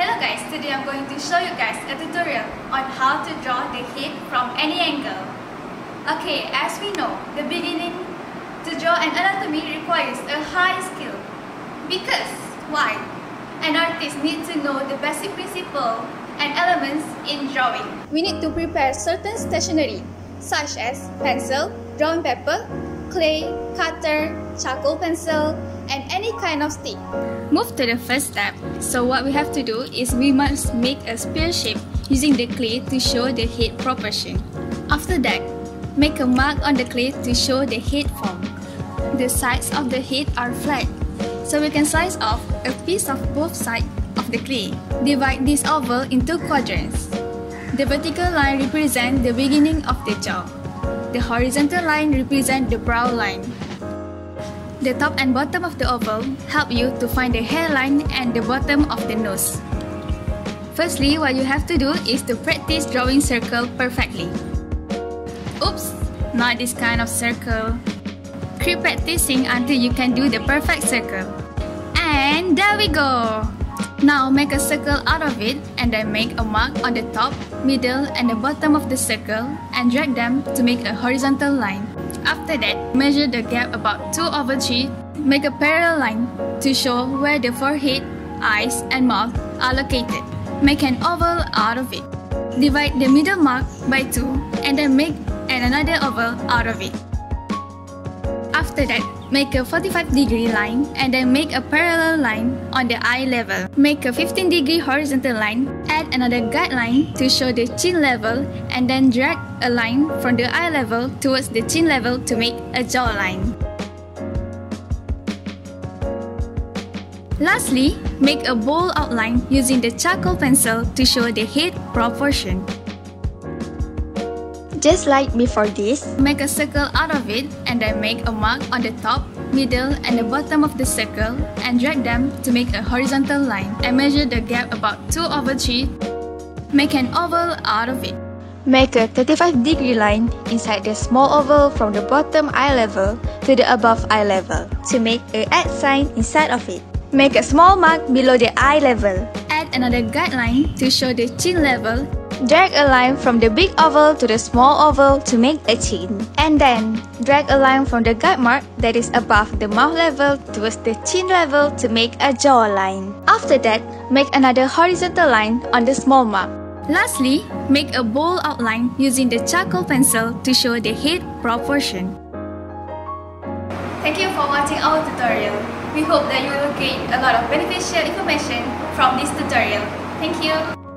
Hello guys, today I'm going to show you guys a tutorial on how to draw the head from any angle. Okay, as we know, the beginning to draw an anatomy requires a high skill. Because, why? An artist needs to know the basic principle and elements in drawing. We need to prepare certain stationery such as pencil, drawing paper, clay, cutter, charcoal pencil, and any kind of stick. Move to the first step. So what we have to do is we must make a spear shape using the clay to show the head proportion. After that, make a mark on the clay to show the head form. The sides of the head are flat, so we can slice off a piece of both sides of the clay. Divide this oval into quadrants. The vertical line represents the beginning of the jaw. The horizontal line represents the brow line. The top and bottom of the oval help you to find the hairline and the bottom of the nose. Firstly, what you have to do is to practice drawing circle perfectly. Oops, not this kind of circle. Keep practicing until you can do the perfect circle. And there we go! Now make a circle out of it and then make a mark on the top, middle and the bottom of the circle and drag them to make a horizontal line. After that, measure the gap about 2/3. Make a parallel line to show where the forehead, eyes and mouth are located. Make an oval out of it. Divide the middle mark by 2 and then make another oval out of it. After that, make a 45-degree line and then make a parallel line on the eye level. Make a 15-degree horizontal line, add another guideline to show the chin level and then drag a line from the eye level towards the chin level to make a jawline. Lastly, make a bold outline using the charcoal pencil to show the head proportion. Just like before this, make a circle out of it and then make a mark on the top, middle and the bottom of the circle and drag them to make a horizontal line and measure the gap about 2/3. Make an oval out of it. make a 35-degree line inside the small oval from the bottom eye level to the above eye level to make a @ sign inside of it. Make a small mark below the eye level. Add another guideline to show the chin level. Drag a line from the big oval to the small oval to make a chin. And then, drag a line from the guide mark that is above the mouth level towards the chin level to make a jawline. After that, make another horizontal line on the small mark. Lastly, make a bold outline using the charcoal pencil to show the head proportion. Thank you for watching our tutorial. We hope that you will gain a lot of beneficial information from this tutorial. Thank you.